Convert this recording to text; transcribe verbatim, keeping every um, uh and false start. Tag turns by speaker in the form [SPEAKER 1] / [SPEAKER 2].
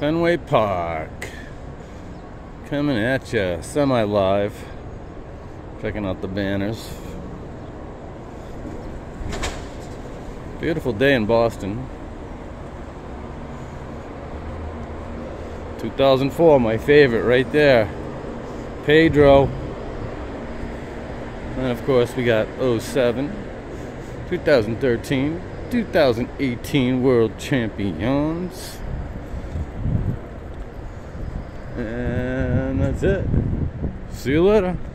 [SPEAKER 1] Fenway Park. Coming at ya, semi-live. Checking out the banners. Beautiful day in Boston. two thousand four, my favorite, right there. Pedro. And of course we got oh seven, two thousand thirteen, two thousand eighteen World Champions. And that's it. See you later.